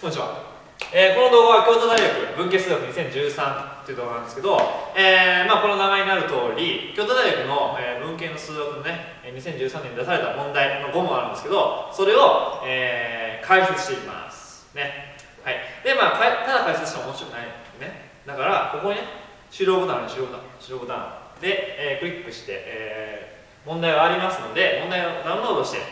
こんにちは。この動画は京都大学文系数学2013という動画なんですけど、この名前になる通り、京都大学の、文系の数学のね、2013年に出された問題の5問あるんですけど、それを、解説していきます。ね。はい。で、ただ解説しても面白くないね。だから、ここにね、終了ボタンある終了ボタンで、クリックして、問題がありますので、問題をダウンロードして、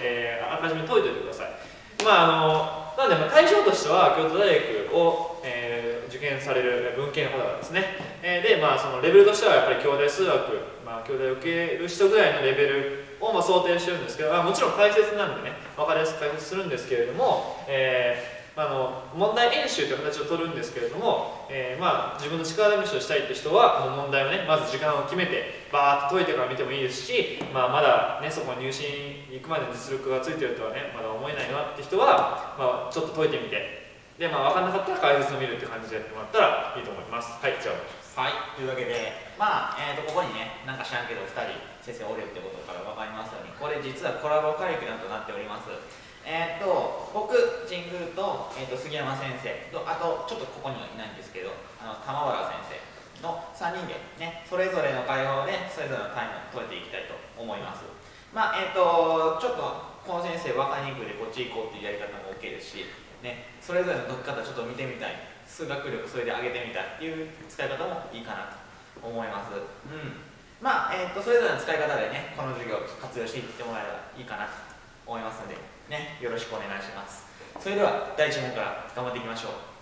あらかじめ解いておいてください。なので、対象としては京都大学を、受験される文系の方々ですね。で、そのレベルとしてはやっぱり京大数学、京大を受ける人ぐらいのレベルを想定してるんですけど、もちろん解説なんでね、分かりやすく解説するんですけれども、問題演習という形を取るんですけれども、自分の力試しをしたいって人は問題をね、まず時間を決めてバーッと解いてから見てもいいですし、まだねそこに入試に行くまでの実力がついてるとはねまだ思えないなって人は、ちょっと解いてみて、で分かんなかったら解説を見るって感じでやってもらったらいいと思います。はい、じゃあお願いします。 はい、というわけで、ここにね、なんか知らんけど2人先生おるってことから分かりますように、これ実はコラボカリキュラムとなっております。僕、神宮と、杉山先生と、あとちょっとここにはいないんですけど、玉原先生の3人でね、それぞれの会話でそれぞれのタイムを取れていきたいと思います。ちょっとこの先生分かりにくいでこっち行こうっていうやり方も OK ですし、ね、それぞれの解き方ちょっと見てみたい、数学力それで上げてみたいっていう使い方もいいかなと思います。それぞれの使い方でね、この授業を活用していってもらえばいいかなと思いますので、ね、よろしくお願いします。それでは第1問から頑張っていきましょう。